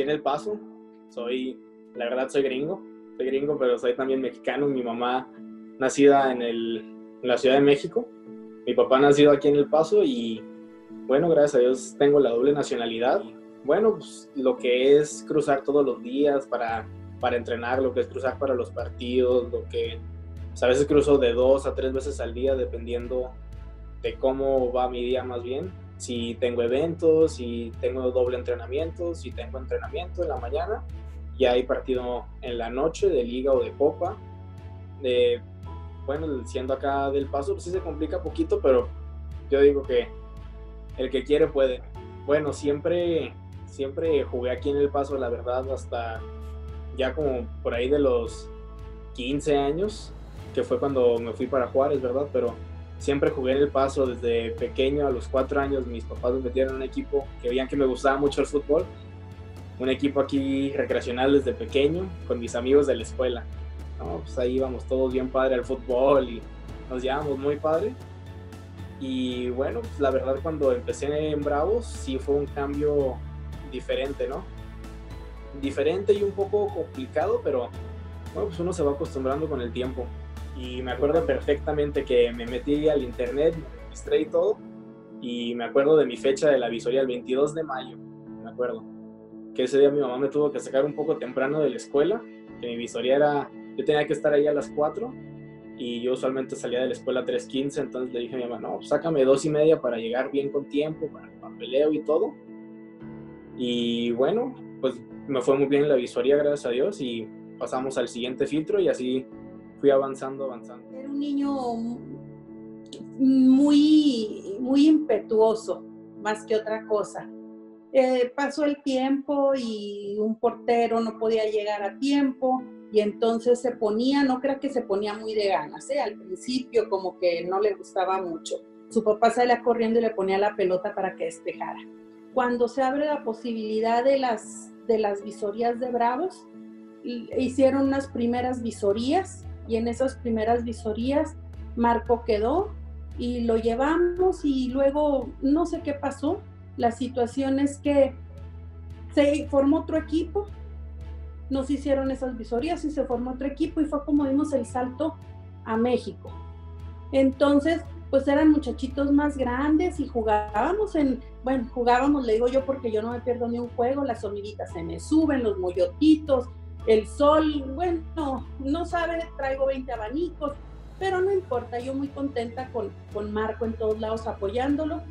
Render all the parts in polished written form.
en El Paso. La verdad soy gringo, pero soy también mexicano. Mi mamá nacida en la Ciudad de México, mi papá nacido aquí en El Paso y bueno, gracias a Dios tengo la doble nacionalidad. Bueno, pues lo que es cruzar todos los días para entrenar, lo que es cruzar para los partidos, lo que pues a veces cruzo de 2 a 3 veces al día dependiendo de cómo va mi día más bien. Si tengo eventos, si tengo doble entrenamiento, si tengo entrenamiento en la mañana y hay partido en la noche de liga o de copa. Bueno, siendo acá del Paso, pues sí se complica poquito, pero yo digo que el que quiere puede. Bueno, siempre jugué aquí en El Paso, la verdad, hasta ya como por ahí de los 15 años, que fue cuando me fui para Juárez, ¿verdad? Pero siempre jugué en El Paso desde pequeño. A los 4 años mis papás me metieron en un equipo que veían que me gustaba mucho el fútbol, un equipo aquí recreacional desde pequeño con mis amigos de la escuela. No, pues ahí íbamos todos bien padre al fútbol y nos llevábamos muy padre. Y bueno, pues la verdad cuando empecé en Bravos sí fue un cambio diferente, ¿no? Diferente y un poco complicado, pero bueno, pues uno se va acostumbrando con el tiempo. Y me acuerdo perfectamente que me metí al internet, me registré y todo, y me acuerdo de mi fecha de la visoría, el 22 de mayo, me acuerdo. Que ese día mi mamá me tuvo que sacar un poco temprano de la escuela, que mi visoría era, yo tenía que estar ahí a las 4, y yo usualmente salía de la escuela a 3:15, entonces le dije a mi mamá, no, pues sácame 2:30 para llegar bien con tiempo, para el papeleo y todo. Y bueno, pues me fue muy bien la visoría, gracias a Dios, y pasamos al siguiente filtro y así fui avanzando. Era un niño muy, muy impetuoso, más que otra cosa. Pasó el tiempo y un portero no podía llegar a tiempo y entonces se ponía, no creo que se ponía muy de ganas, al principio como que no le gustaba mucho. Su papá salía corriendo y le ponía la pelota para que despejara. Cuando se abre la posibilidad de las visorías de Bravos, hicieron unas primeras visorías y en esas primeras visorías Marco quedó y lo llevamos y luego no sé qué pasó. La situación es que se formó otro equipo, nos hicieron esas visorías y se formó otro equipo y fue como dimos el salto a México. Entonces, pues eran muchachitos más grandes y jugábamos, le digo yo porque yo no me pierdo ni un juego, las hormiguitas se me suben, los moyotitos, el sol, bueno, no sabe, traigo 20 abanicos, pero no importa, yo muy contenta con Marco en todos lados apoyándolo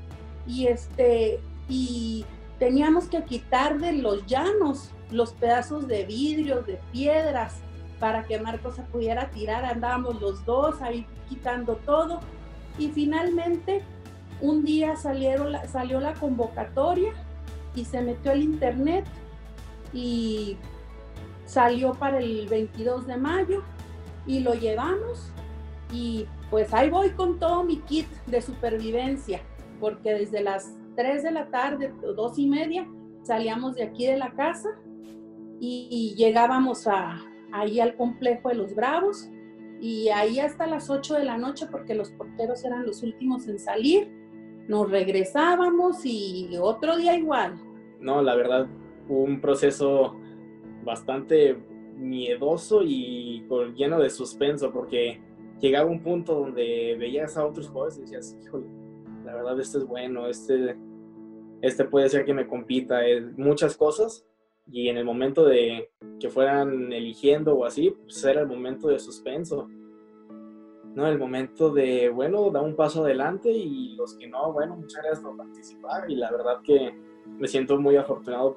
y teníamos que quitar de los llanos los pedazos de vidrios, de piedras, para que Marco se pudiera tirar, andábamos los dos ahí quitando todo y finalmente un día salió la convocatoria y se metió al internet y salió para el 22 de mayo y lo llevamos y pues ahí voy con todo mi kit de supervivencia, porque desde las 3 de la tarde, 2:30, salíamos de aquí de la casa y llegábamos ahí al complejo de los Bravos y ahí hasta las 8 de la noche, porque los porteros eran los últimos en salir, nos regresábamos y otro día igual. No, la verdad, un proceso bastante miedoso y lleno de suspenso, porque llegaba un punto donde veías a otros jugadores y decías, híjole, la verdad este es bueno, este puede ser que me compita, muchas cosas, y en el momento de que fueran eligiendo o así, pues era el momento de suspenso, ¿no? El momento de, bueno, da un paso adelante y los que no, bueno, muchas gracias por participar y la verdad que me siento muy afortunado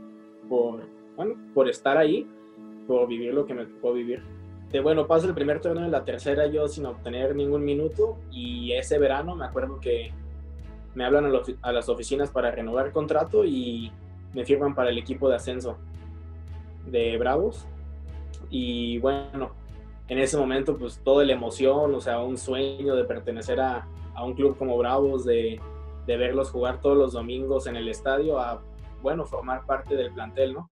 por estar ahí, por vivir lo que me tocó vivir. Bueno, paso el primer torneo en la tercera yo sin obtener ningún minuto y ese verano me acuerdo que me hablan a las oficinas para renovar el contrato y me firman para el equipo de ascenso de Bravos y bueno, en ese momento pues toda la emoción, o sea, un sueño de pertenecer a un club como Bravos, de verlos jugar todos los domingos en el estadio, a, bueno, formar parte del plantel, ¿no?